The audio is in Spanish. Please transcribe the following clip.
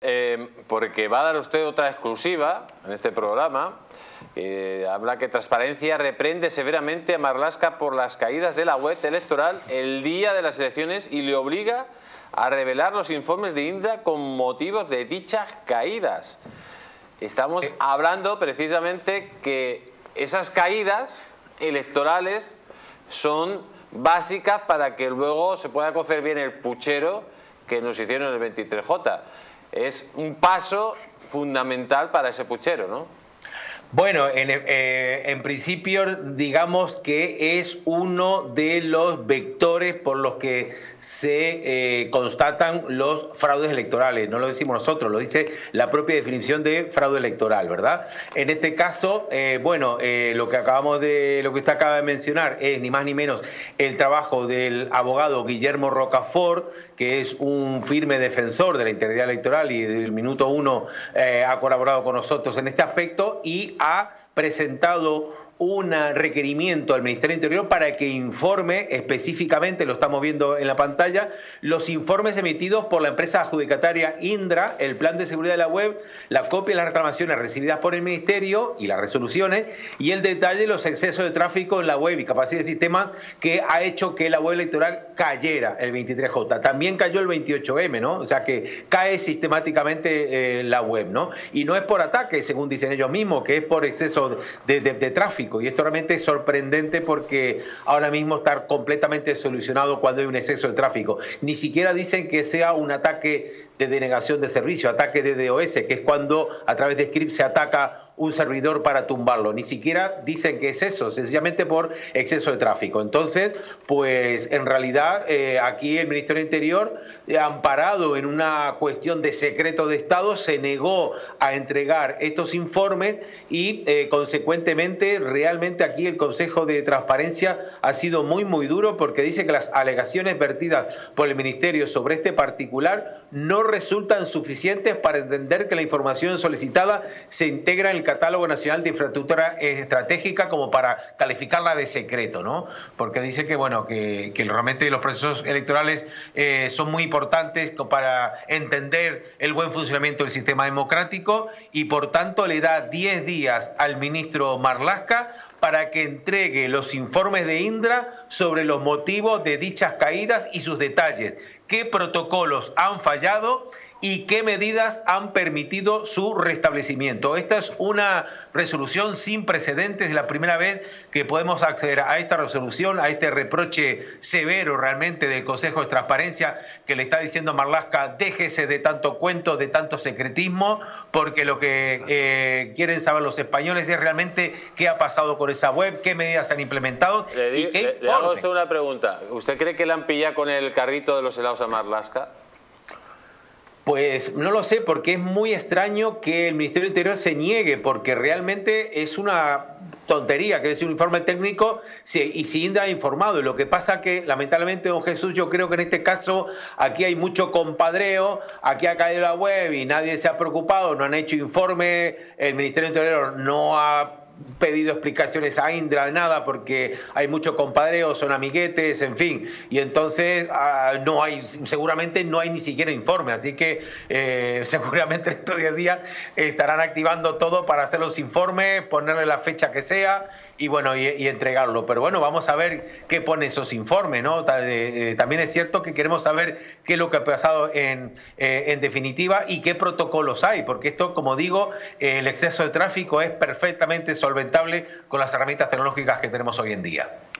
porque va a dar usted otra exclusiva en este programa. Habla que Transparencia reprende severamente a Marlaska por las caídas de la web electoral el día de las elecciones y le obliga a revelar los informes de Indra con motivos de dichas caídas. Estamos hablando precisamente que esas caídas electorales son básicas para que luego se pueda cocer bien el puchero que nos hicieron el 23J. Es un paso fundamental para ese puchero, ¿no? Bueno, en principio digamos que es uno de los vectores por los que se constatan los fraudes electorales. No lo decimos nosotros, lo dice la propia definición de fraude electoral, ¿verdad? En este caso, lo que usted acaba de mencionar es ni más ni menos el trabajo del abogado Guillermo Rocafort, que es un firme defensor de la integridad electoral y desde el minuto uno ha colaborado con nosotros en este aspecto y ha presentado un requerimiento al Ministerio del Interior para que informe específicamente, lo estamos viendo en la pantalla, los informes emitidos por la empresa adjudicataria Indra, el plan de seguridad de la web, la copia de las reclamaciones recibidas por el Ministerio y las resoluciones, y el detalle de los excesos de tráfico en la web y capacidad de sistema que ha hecho que la web electoral cayera el 23J. También cayó el 28M, ¿no? O sea que cae sistemáticamente la web, ¿no? Y no es por ataque, según dicen ellos mismos, que es por exceso de tráfico. Y esto realmente es sorprendente porque ahora mismo está completamente solucionado cuando hay un exceso de tráfico. Ni siquiera dicen que sea un ataque de denegación de servicio, ataque de DOS, que es cuando a través de script se ataca un servidor para tumbarlo. Ni siquiera dicen que es eso, sencillamente por exceso de tráfico. Entonces, pues en realidad aquí el Ministerio del Interior, amparado en una cuestión de secreto de Estado, se negó a entregar estos informes y consecuentemente realmente aquí el Consejo de Transparencia ha sido muy duro porque dice que las alegaciones vertidas por el Ministerio sobre este particular no resultan suficientes para entender que la información solicitada se integra en el Catálogo Nacional de Infraestructura Estratégica como para calificarla de secreto, ¿no? Porque dice que, bueno, que realmente los procesos electorales son muy importantes para entender el buen funcionamiento del sistema democrático y por tanto le da 10 días al ministro Marlaska para que entregue los informes de Indra sobre los motivos de dichas caídas y sus detalles, qué protocolos han fallado y qué medidas han permitido su restablecimiento. Esta es una resolución sin precedentes, es la primera vez que podemos acceder a esta resolución, a este reproche severo realmente del Consejo de Transparencia que le está diciendo a Marlaska, déjese de tanto cuento, de tanto secretismo, porque lo que quieren saber los españoles es realmente qué ha pasado con esa web, qué medidas se han implementado y qué informe. Le hago usted una pregunta. ¿Usted cree que le han pillado con el carrito de los helados a Marlaska? Pues no lo sé, porque es muy extraño que el Ministerio del Interior se niegue, porque realmente es una tontería, que es un informe técnico y si Indra ha informado. Y lo que pasa que, lamentablemente, don Jesús, yo creo que en este caso aquí hay mucho compadreo, aquí ha caído la web y nadie se ha preocupado, no han hecho informe, el Ministerio del Interior no ha pedido explicaciones a Indra de nada porque hay mucho compadreo, son amiguetes, en fin, y entonces seguramente no hay ni siquiera informe, así que seguramente en estos 10 días estarán activando todo para hacer los informes, ponerle la fecha que sea y bueno, y entregarlo. Pero bueno, vamos a ver qué pone esos informes, ¿no? También es cierto que queremos saber qué es lo que ha pasado en definitiva y qué protocolos hay, porque esto, como digo, el exceso de tráfico es perfectamente solventable con las herramientas tecnológicas que tenemos hoy en día.